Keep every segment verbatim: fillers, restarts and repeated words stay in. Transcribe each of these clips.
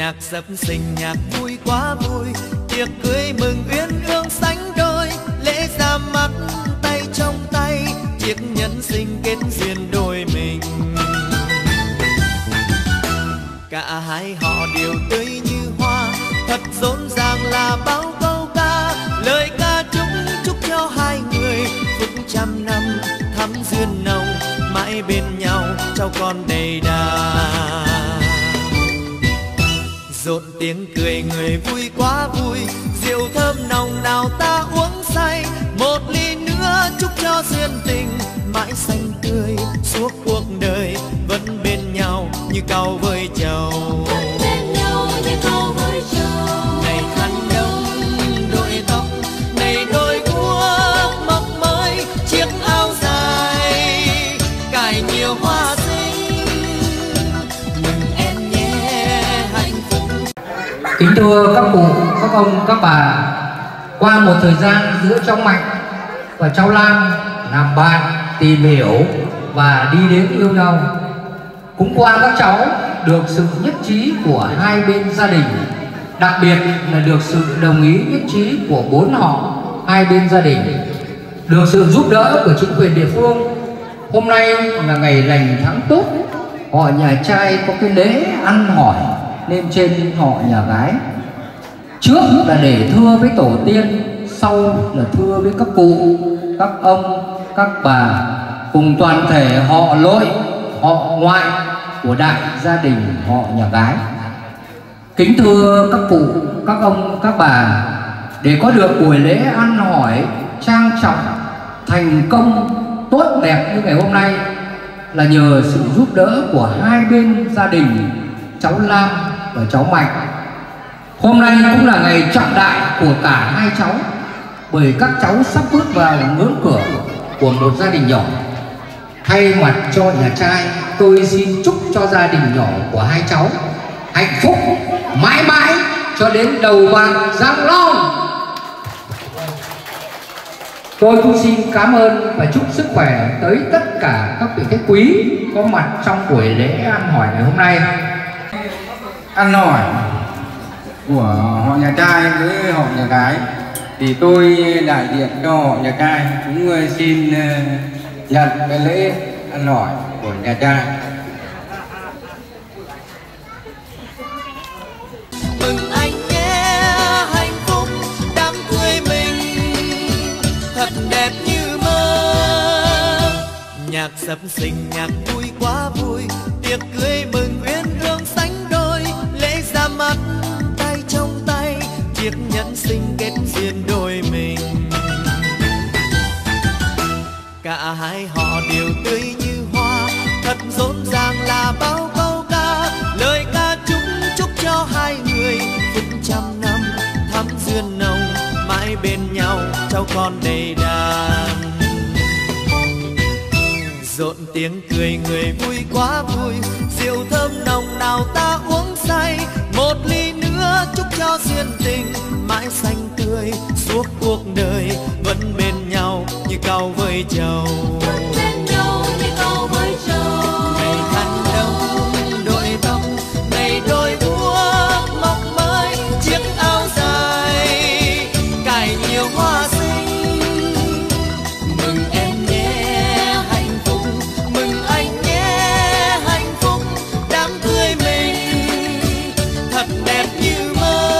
Nhạc dập sinh nhạc vui quá vui, tiệc cưới mừng uyên ương sánh đôi, lễ ra mắt tay trong tay, chiếc nhẫn sinh kết duyên đôi mình. Cả hai họ đều tươi như hoa, thật rộn ràng là bao câu ca, lời ca chúc chúc cho hai người phúc trăm năm thắm duyên nồng, mãi bên nhau cháu con đầy đà. Rộn tiếng cười người vui quá vui, rượu thơm nồng nào ta uống say, một ly nữa chúc cho duyên tình mãi xanh tươi suốt cuộc đời, vẫn bên nhau như cau với trầu. Này khăn đông đội tóc, này đôi guốc mọc mới, chiếc áo dài cài nhiều hoa xinh, mừng em nhé hạnh phúc. Kính thưa các cụ, các ông, các bà, qua một thời gian giữa cháu Mạnh và cháu Lam làm bạn, tìm hiểu và đi đến yêu nhau, cũng qua các cháu được sự nhất trí của hai bên gia đình, đặc biệt là được sự đồng ý nhất trí của bốn họ hai bên gia đình, được sự giúp đỡ của chính quyền địa phương. Hôm nay là ngày lành tháng tốt, họ nhà trai có cái lễ ăn hỏi lên trên họ nhà gái. Trước là để thưa với tổ tiên, sau là thưa với các cụ, các ông, các bà cùng toàn thể họ lỗi, họ ngoại của đại gia đình họ nhà gái. Kính thưa các cụ, các ông, các bà, để có được buổi lễ ăn hỏi trang trọng, thành công, tốt đẹp như ngày hôm nay là nhờ sự giúp đỡ của hai bên gia đình cháu Lam và cháu Mạnh. Hôm nay cũng là ngày trọng đại của cả hai cháu, bởi các cháu sắp bước vào ngưỡng cửa của một gia đình nhỏ. Thay mặt cho nhà trai, tôi xin chúc cho gia đình nhỏ của hai cháu hạnh phúc mãi mãi cho đến đầu bạc răng long. Tôi cũng xin cảm ơn và chúc sức khỏe tới tất cả các vị khách quý có mặt trong buổi lễ ăn hỏi ngày hôm nay. Ăn hỏi của họ nhà trai với họ nhà gái thì tôi đại diện cho họ nhà trai cũng xin nhận cái lễ ăn hỏi của nhà trai. Mừng anh nhé hạnh phúc, đám cưới mình thật đẹp như mơ. Nhạc sập sinh nhạc vui quá vui, tiệc cưới mừng uyên ương sánh đôi, lễ ra mắt tay trong tay, chiếc nhẫn sinh kết duyên đôi mình. Cả hai họ đều tươi như hoa, thật rộn ràng là bao câu ca, lời ca chúc chúc cho hai người phúc trăm năm thắm duyên nồng, mãi bên nhau cháu con đầy đàn. Rộn tiếng cười người vui quá vui, rượu thơm nồng nào ta uống say, một ly nữa chúc cho duyên tình mãi xanh tươi suốt cuộc đời, vẫn bên nhau như cau với trầu. Ngày khăn đông đội tóc, ngày đôi guốc mọc mới, chiếc áo dài cài nhiều hoa xinh, mừng em nhé hạnh phúc, mừng anh nhé hạnh phúc, đám cưới mình thật đẹp như mơ.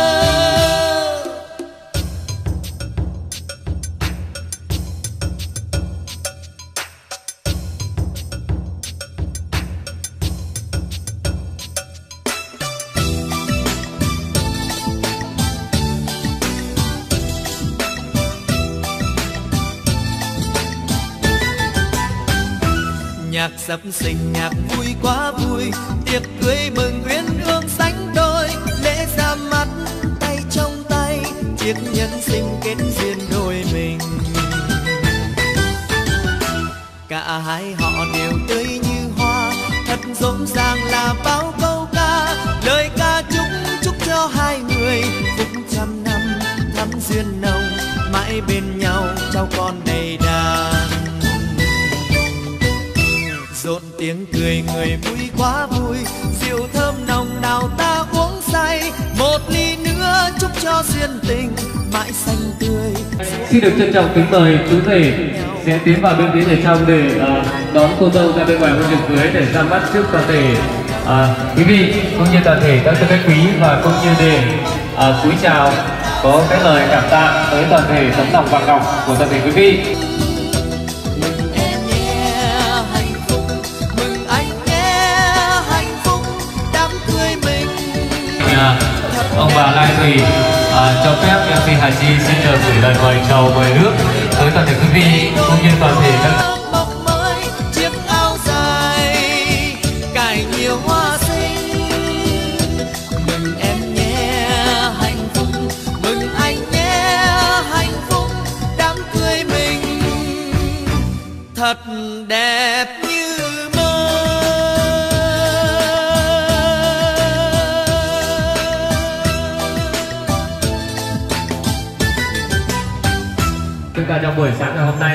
Nhạc sập sinh nhạc vui quá vui, tiệc cưới mừng uyên ương sánh đôi, lễ ra mắt tay trong tay, chiếc nhẫn sinh kết duyên đôi mình. Cả hai họ đều tươi như hoa, thật rộn ràng là bao câu ca, lời ca chúc chúc cho hai người phúc trăm năm thắm duyên nồng, mãi bên nhau cháu con đầy đàn. Rộn tiếng cười người vui quá vui, rượu thơm nồng nào ta uống cho duyên tình mãi xanh tươi. Xin được trân trọng kính mời chú rể sẽ tiến vào bên phía để trong để uh, đón cô dâu ra bên ngoài hôn trường cưới để ra mắt trước toàn thể uh, quý vị cũng như toàn thể các khách quý, và cũng như để uh, cúi chào có cái lời cảm tạ tới toàn thể tấm lòng vàng ngọc của toàn thể quý vị. Mừng em nhé hạnh phúc, mừng anh nhé hạnh phúc, đám cưới mình. Uh, ông bà Lai Thủy uh, cho phép em xê Hà Chi xin được gửi lời mời chào mời nước tới toàn thể quý vị cũng như toàn thể các mọc mới chiếc áo dài cài nhiều hoa xinh. Mừng em nhé hạnh phúc, mừng anh nhé hạnh phúc, đám cưới mình thật đẹp như mơ. chúng ta trong buổi sáng ngày hôm nay.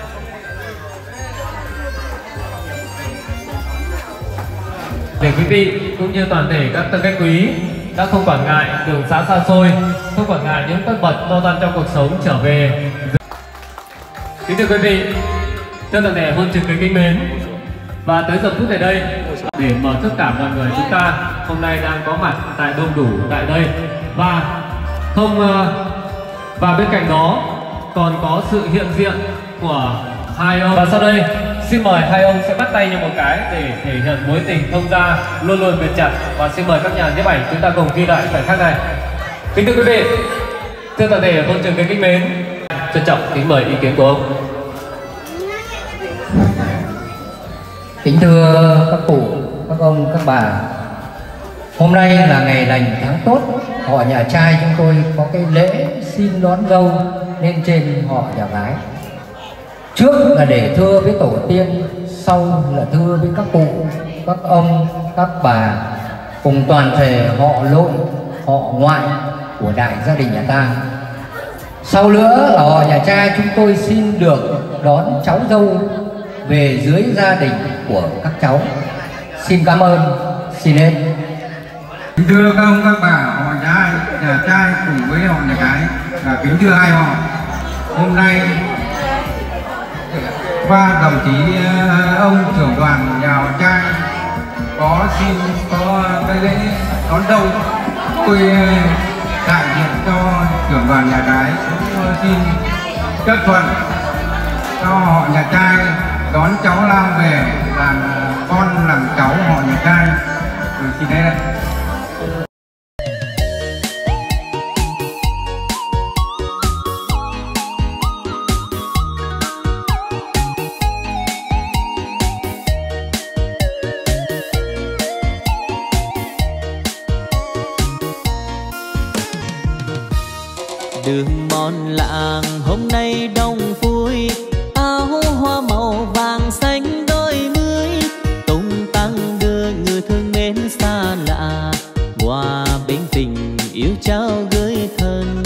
Để quý vị cũng như toàn thể các tân khách quý đã không quản ngại đường xa xa xôi, không quản ngại những tất bật lo toan trong cuộc sống trở về. Kính thưa quý vị, thưa toàn thể hôn trường kính kính mến, và tới giờ phút này đây để mời tất cả mọi người chúng ta hôm nay đang có mặt tại đông đủ tại đây, và không và bên cạnh đó còn có sự hiện diện của hai ông. Và sau đây xin mời hai ông sẽ bắt tay nhau một cái để thể hiện mối tình thông gia luôn luôn bền chặt. Và xin mời các nhà nhiếp ảnh chúng ta cùng ghi lại khoảnh khắc này. Kính thưa quý vị, thưa toàn thể hôn trường kính kính mến, trân trọng kính mời ý kiến của ông. Kính thưa các cụ, các ông, các bà, hôm nay là ngày lành tháng tốt, họ nhà trai chúng tôi có cái lễ xin đón dâu lên trên họ nhà gái. Trước là để thưa với tổ tiên, sau là thưa với các cụ, các ông, các bà cùng toàn thể họ nội, họ ngoại của đại gia đình nhà ta. Sau nữa là họ nhà trai chúng tôi xin được đón cháu dâu về dưới gia đình của các cháu. Xin cảm ơn, xin hết. Thưa các ông các bà, họ trai, nhà trai cùng với họ nhà gái, là kính thưa hai họ. Hôm nay qua đồng chí ông trưởng đoàn nhà họ trai có xin có cái lễ đón dâu, tôi đại diện cho trưởng đoàn nhà gái cũng xin chấp thuận cho họ nhà trai đón cháu Lam về làm con làm cháu họ nhà trai. Rồi xin đây đây. Đường mòn làng hôm nay đông vui, áo hoa màu vàng xanh đôi mươi, tung tăng đưa người thương mến xa lạ, qua bên tình yêu trao gửi thân.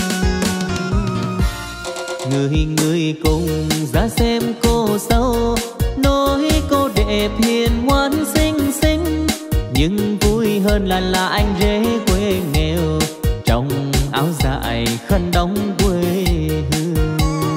Người người cùng ra xem cô dâu, nói cô đẹp hiền ngoan xinh xinh, nhưng vui hơn là là anh rể quê nghèo, trong áo dài khăn đóng quê hương.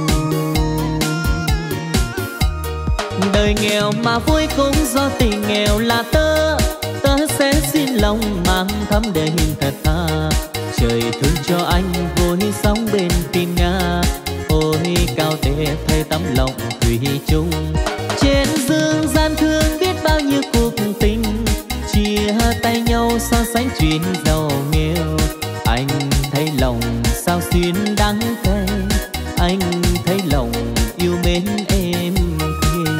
Đời nghèo mà vui cũng do tình nghèo là tớ, tớ sẽ xin lòng mang thắm để hình thật tha. Trời thương cho anh vui sóng bên tim Nga, ôi cao đẹp thay tấm lòng thủy chung. Trên dương gian thương biết bao nhiêu cuộc tình, chia tay nhau so sánh chuyện giàu nghèo. Anh thấy lòng sao xuyên đắng cay, anh thấy lòng yêu mến em thêm.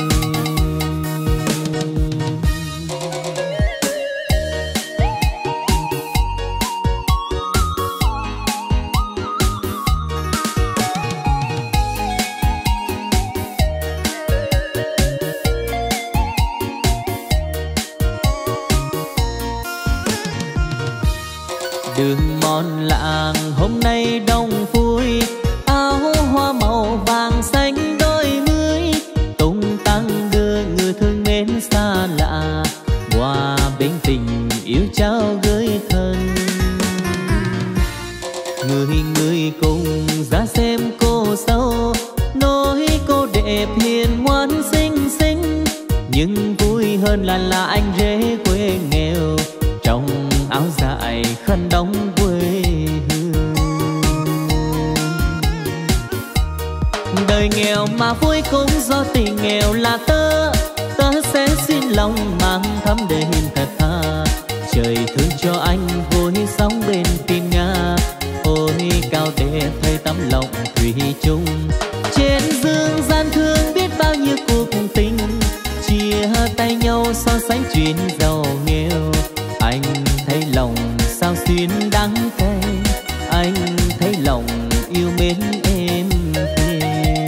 Đường mòn làng hôm nay đông vui, áo hoa màu vàng xanh đôi mươi, tung tăng đưa người thương mến xa lạ, qua bên tình yêu trao gửi thân. người người cùng ra xem cô dâu, nói cô đẹp hiền ngoan xinh xinh, nhưng vui hơn là là anh rể quê nghèo trong áo dài khăn đóng quê hương. Đời nghèo mà vui cũng do tình nghèo là tớ, tớ sẽ xin lòng mang thắm để hiền thật tha. Trời thương cho anh vui sóng bên tim Nga, ôi cao đẹp thấy tấm lòng thủy chung. Trên dương gian thương biết bao nhiêu cuộc tình, chia tay nhau so sánh chuyện giàu nghèo. Anh thấy lòng sao xuyên đắng cay, anh thấy lòng yêu mến em thêm.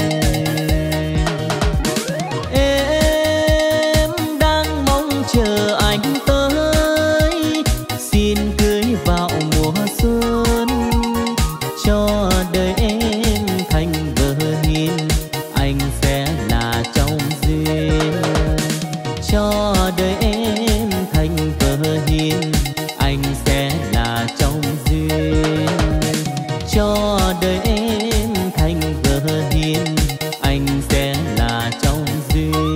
Em đang mong chờ anh tới, xin cưới vào mùa xuân, cho đời em thành vợ hiền, anh sẽ là chồng duyên. Cho đời em thành vợ hiền, anh sẽ là chồng duyên. Cho đời em thành vợ hiền, anh sẽ là chồng duyên.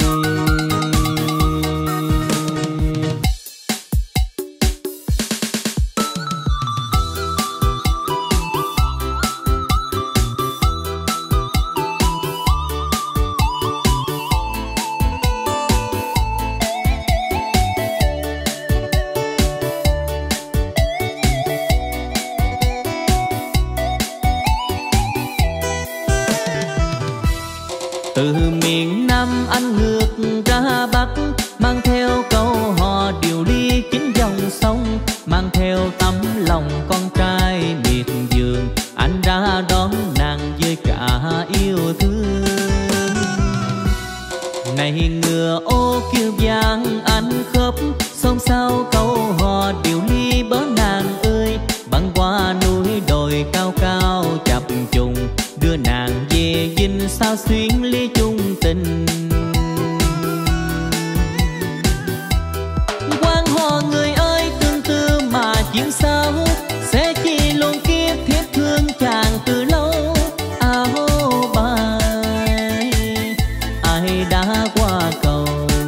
Từ miền Nam anh ngược ra Bắc, mang theo câu hò điều ly kín dòng sông, mang theo tấm lòng con trai miệt vườn. Anh ra đón nàng với cả yêu thương. Này ngựa ô kêu vang anh khóc, xôn xao câu hò điều ly bớ nàng ơi. Băng qua núi đồi cao cao chập trùng, đưa nàng về dinh sao xuyên ly chung tình. Quan họ người ơi tương tư mà chuyện sao, sẽ chi luôn kiếp thiết thương chàng từ lâu. Áo bài ai đã qua cầu.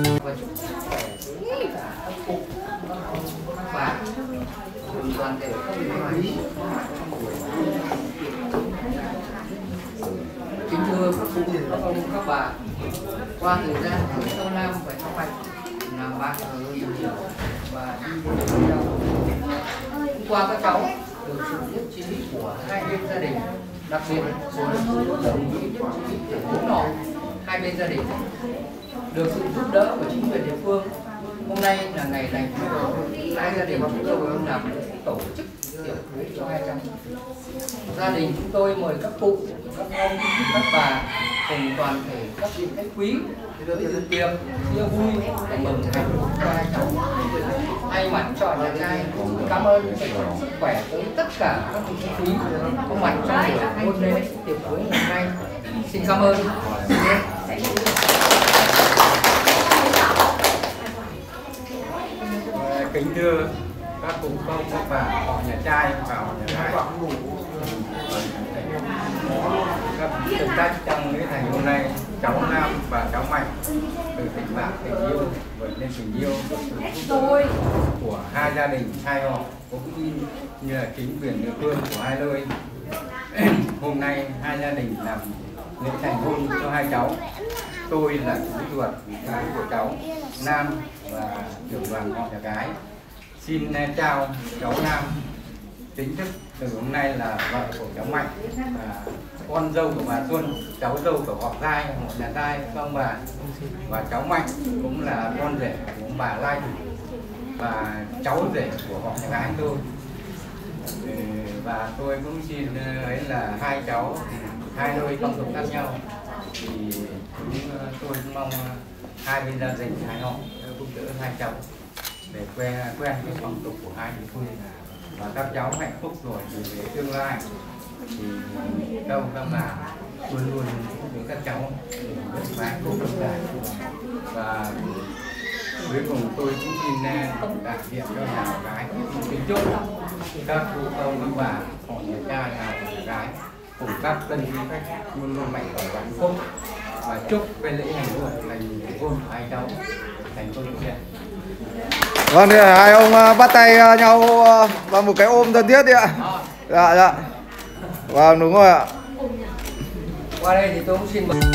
Kính thưa các cụ, các ông, các bà, qua thời gian ở Châu Nam và Châu Mạch làm bạn ở nhiều và đi với nhau. Hôm qua các cháu được sự nhất trí của hai bên gia đình, đặc biệt là sự đồng ý nhất trí của bố nọ hai bên gia đình, được sự giúp đỡ của chính quyền địa phương. Hôm nay là ngày lành, hai gia đình chúng tôi làm tổ chức tiệc cưới cho hai cháu. Gia đình chúng tôi mời các cụ, các ông, các bà cùng toàn thể các vị khách quý được dự tiệc chia vui để mừng hạnh phúc cho hai cháu. Thay mặt cho nhà trai cảm ơn sức khỏe tới tất cả các vị khách quý có mặt trong buổi hôn lễ tiệc cưới ngày hôm nay. Xin cảm ơn. Kính thưa các cụ công, các bà, họ nhà trai và họ nhà gái, các thực khách trong lễ thành hôm nay, cháu Nam và cháu Mạnh từ tình bạn tình yêu vượt lên tình yêu của hai gia đình hai họ, cũng như là chính quyền địa phương của hai nơi. Hôm nay hai gia đình làm lễ thành hôn cho hai cháu. Tôi là chú ruột gái của cháu Nam và trưởng đoàn họ nhà gái xin chào cháu Nam chính thức từ hôm nay là vợ của cháu Mạnh và con dâu của bà Xuân, cháu dâu của họ Giai, họ nhà Giai ông bà, và cháu Mạnh cũng là con rể của bà Lai và cháu rể của họ nhà gái tôi. Và tôi cũng xin ấy là hai cháu hai nơi phong tục khác nhau thì cũng, tôi cũng mong hai bên gia đình hai họ giúp đỡ hai cháu để quen quen cái phong tục của hai địa phương và các cháu hạnh phúc rồi thì về tương lai thì đâu các bà luôn luôn giúp đỡ các cháu để hạnh phúc tương lai. Và Cuối cùng tôi cũng xin đại diện cho nhà gái kính chúc các cụ ông các bà họ nhà trai nhà gái cùng các tân quý khách luôn luôn mạnh khỏe và hạnh phúc, và chúc cái lễ hành hôn lành hôn hai cháu thành công thực hiện. Vâng, thì hai ông uh, bắt tay uh, nhau uh, vào một cái ôm thân thiết đi ạ. Dạ dạ. Vâng, đúng rồi ạ. Qua đây thì tôi cũng xin mời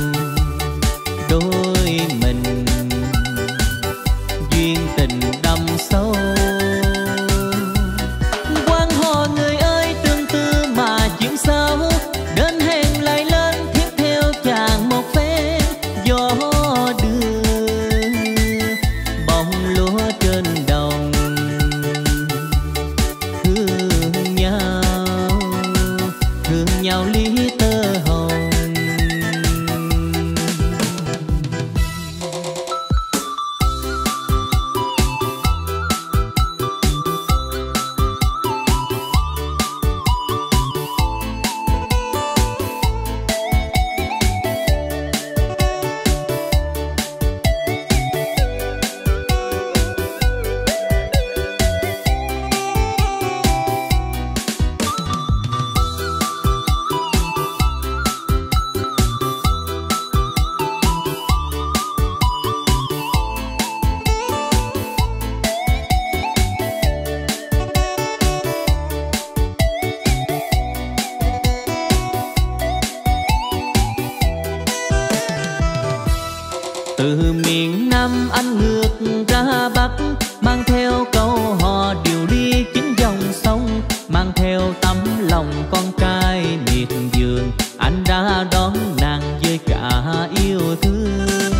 đôi mình duyên tình đậm sâu. Quan họ người ơi tương tư mà chuyện sao, đến hẹn lại lên tiếp theo chàng một phen gió đưa bông lúa trên đồng. Thương nhau thương nhau lý tơ hồng. Từ miền Nam anh ngược ra Bắc, mang theo câu hò điều ly chính dòng sông, mang theo tấm lòng con trai miệt vườn. Anh đã đón nàng với cả yêu thương.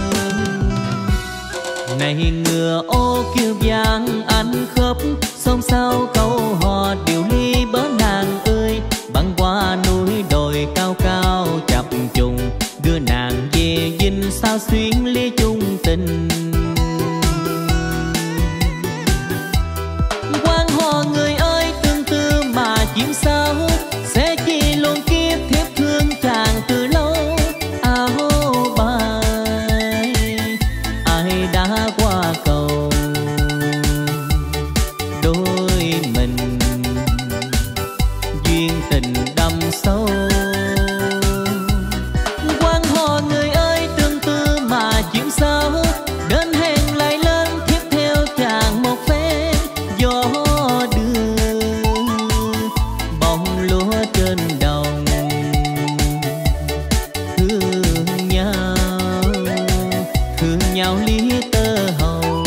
Này ngựa ô kêu vang anh khóc, xôn xao câu hò điều ly bớ nàng ơi. Băng qua núi đồi cao cao chập trùng, đưa nàng về dinh sao xuyên ly chung tình. Quan họ người ơi tương tư mà chuyện sao, sẽ chi luôn kiếp thiếp thương chàng từ lâu. Áo bài ai đã qua cầu, đôi mình duyên tình đậm sâu. Quan họ người ơi tương tư mà chuyện sao, đến hẹn lại lên tiếp theo chàng một phen gió đưa bông lúa trên đồng. Thương nhau thương nhau lý tơ hồng.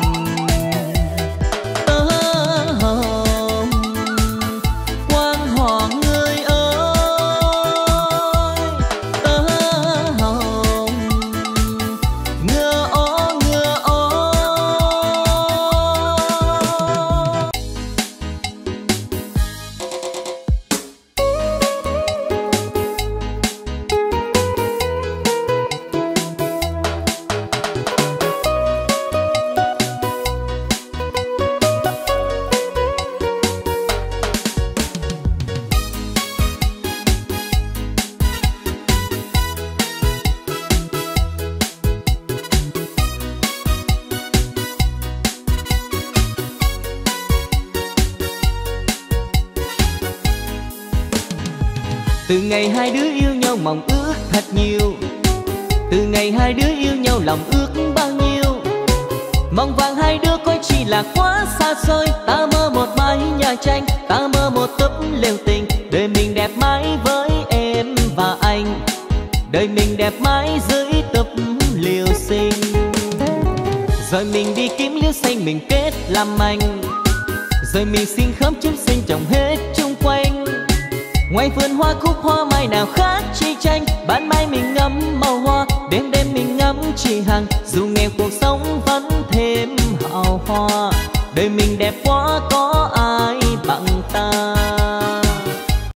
Tơ hồng quan họ người ơi, tơ hồng ngựa ô ngựa ô. Từ ngày hai đứa yêu nhau mong ước thật nhiều, từ ngày hai đứa yêu nhau lòng ước bao nhiêu. Mong vàng hai đứa coi chỉ là quá xa xôi. Ta mơ một mái nhà tranh, ta mơ một túp lều tình. Đời mình đẹp mãi với em và anh, đời mình đẹp mãi dưới túp liều xinh. Rồi mình đi kiếm liễu xanh mình kết làm anh, rồi mình xin khóm chúng sinh trồng hết chung quanh. Ngoài vườn hoa cúc hoa mai nào khác chi tranh, ban mai mình ngắm màu hoa, đêm đêm mình ngắm chị Hằng. Dù nghèo cuộc sống vẫn thêm hào hoa, đời mình đẹp quá có